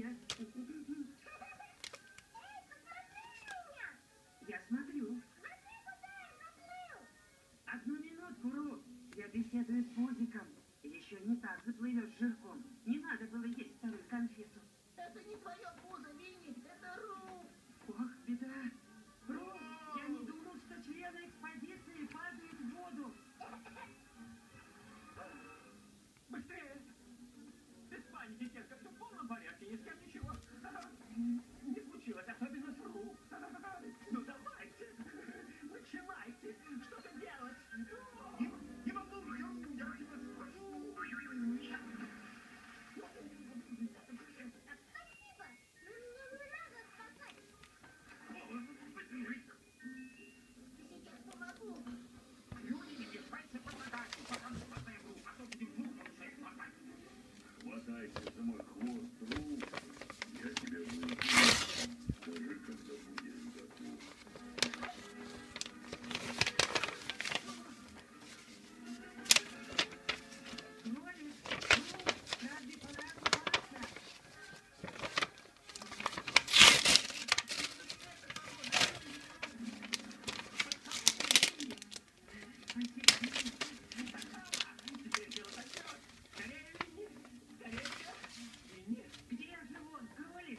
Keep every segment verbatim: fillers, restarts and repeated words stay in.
Привет. Я смотрю. Одну минутку, Ру. Я беседую с Пузиком. Еще не так заплывешь жирком. Не надо было есть вторую конфету. Это не твое пузо, Винни, это Ру. Ох, беда. Ру, я не думал, что члены экспозиции падают в воду. Быстрее! Без паники, детка, все в полном порядке, ни с кем ничего. Не случилось, особенно с Ру. Ну давайте, начинайте. Что-то делать. Его нужен, я тебя спасу. Спасибо, но мне не надо спасать. Быстрее. Сейчас помогу. Люди, не мешайте помогать, пока мы спасаем Ру, а то будем мухом всех хватать. Хватайся за мой хвост, Ру. Я тебя вылечу. Скажи, когда будешь готов. Кролик, Ру, разве пора купаться? Теперь дело пойдет. Скорее, Винни, скорее. Винни, Где же он, кролик?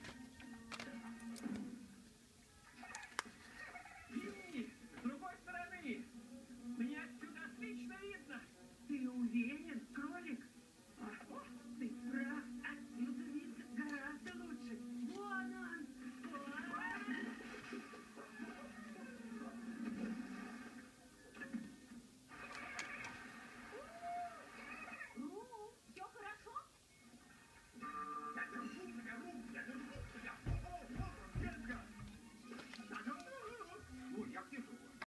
Винни, с другой стороны. Мне отсюда отлично видно. Ты уверен?